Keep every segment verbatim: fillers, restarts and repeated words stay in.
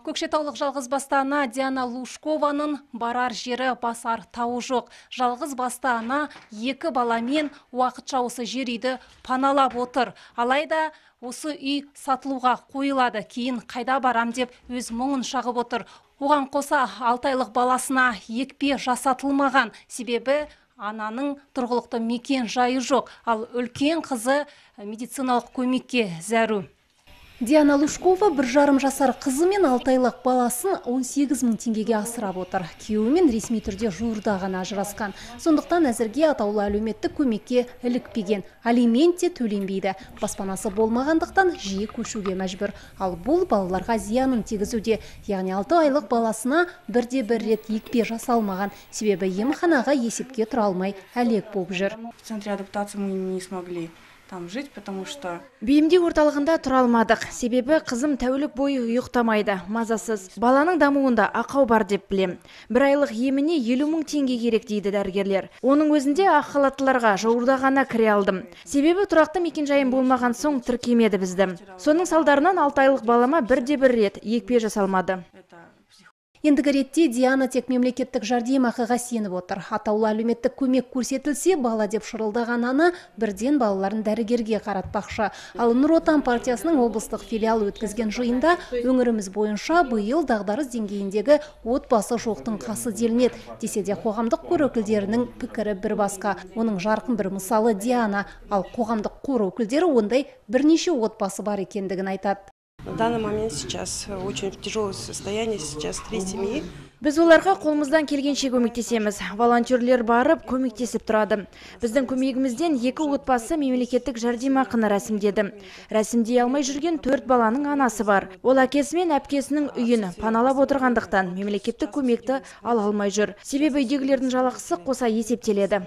Көкшетаулық жалғыз басты ана Диана Лушкованың барар жері басар тауы жоқ. Жалғыз басты ана екі баламен уақытша осы жер үйді паналап отыр. Алайда осы үй сатылуға қойылады. Кейін қайда барам деп өз мұңын шағып отыр. Оған қоса алты айлық баласына екпе жасатылмаған. Себебі ананың тұрғылықты мекен жайы жоқ. Ал үлкен қызы медициналық көмекке зәру. Диана Лушкова бір жарым жасар қызы мен алты айлық баласын он сегіз мың теңгеге асырап отыр. Күйеуімен ресми түрде жуырда ғана ажырасқан. Сондықтан әзірге атаулы әлеуметтік көмекке ілікпеген. Алимент те төленбейді. Баспанасы болмағандықтан жиі көшуге мәжбүр. Ал бұл балаларға зиянын тигізуде. Яғни алты айлық баласына бірде бір рет екпе жасалмаған. Себебі емханаға есепке тұра алмай әлек болып жүр. В центре адаптации мы не смогли там жить, потому что бейімдеу орталығында тұра алмадық. Себебі қызым тәулік бойы ұйықтамайды, мазасыз. Баланың дамуында ақау бар деп білем. Бір айлық еміне елу мың теңге керек дейді дәрігерлер. Оның өзінде ақ халаттыларға жуырда ғана кіре алдым. Себебі тұрақты мекенжайым болмаған соң тіркемеді бізді. Соның салдарынан алты айлық балама бірде бір рет екпе жасалмады. Ендігі ретте Диана тек мемлекеттік жәрдемақыға сеніп отыр. Атаулы әлеуметтік көмек көрсетілсе, бала деп шырылдаған ана бірден балаларын дәрігерге қаратпақшы. Ал Нұр Отан партиясының облыстық филиалы өткізген жиында өңіріміз бойынша биыл дағдарыс деңгейіндегі отбасы жоқтың қасы делінеді. Десе де қоғамдық қор өкілдерінің пікірі бір басқа. Оның жарқын бір мысалы Диана. Ал қоғамдық қор өкілдері ондай бірнеше отбасы бар екендігін айтады. В данный момент сейчас очень тяжелое состояние, сейчас три семьи. Біз оларға қолымыздан келгенше көмектесеміз. Волонтерлер барып көмектесіп тұрады. Біздің көмегімізден екі отбасы мемлекеттік жәрдемақыны рәсімдеді. Рәсімдей алмай жүрген төрт баланың анасы бар. Ол әкесі мен әпкесінің үйін паналап отырғандықтан мемлекеттік көмекті ала алмай жүр. Себебі үйдегілердің жалақысы қоса есептеледі.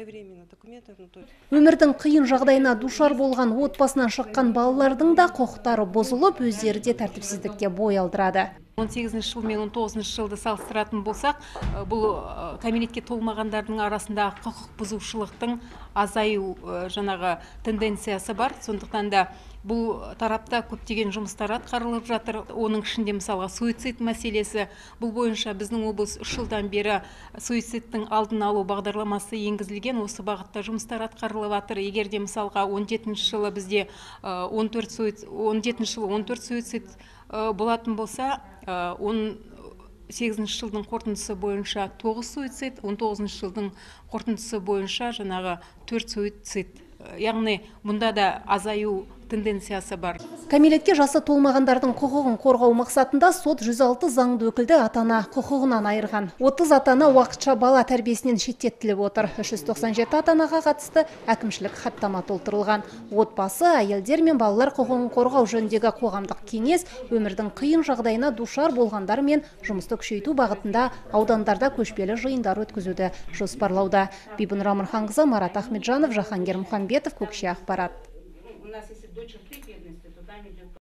Өмірдің қиын жағдайына душар болған отбасынан шыққан балалардың да құқықтары бұзылып, өздері де тәртіпсіздікке бой алдырады. он сегізінші жыл мен он тоғызыншы жылды салыстыратын болсақ, бұл кәмелетке толмағандардың арасында құқық бұзушылықтың азаю жаңағы тенденциясы бар. Сондықтан да бұл тарапта көптеген жұмыстар атқарылып жатыр. Оның ішінде мысалға суицид мәселесі. Бұл бойынша біздің облыс үш жылдан бері суицидтің алдын алу бағдарламасы енгізілген. Осы бағытта жұмыстар атқарылып жатыр. Егер де мысалға он жетінші жылы бізде он төрт суицид болатын болса, он сегізінші жылдың қорытындысы бойынша тоғыз суицид, он тоғызыншы жылдың қорытындысы бойынша жаңағы төрт суицид. Яғни мұнда да азаю тенденциясы бар. Кәмелетке жасы толмағандардың құқығын қорғау мақсатында сот жүз алты заңды өкілді атана құқығынан айырған. отыз атана уақытша бала тәрбиесінен шеттетіліп отыр. үш жүз тоқсан жеті атанаға қатысты әкімшілік хаттама толтырылған. Отбасы, әйелдер мен балалар құқығын қорғау жөніндегі қоғамдық кеңес өмірдің қиын жағдайына душар болғандар мен жұмысты күшейту бағытында аудандарда көшпелі жиындар өткізуді жоспарлауда. Бибінұр Амырханқызы, Марат Ахметжанов, Жахангер Мұхамбетов, Көкше ақпарат.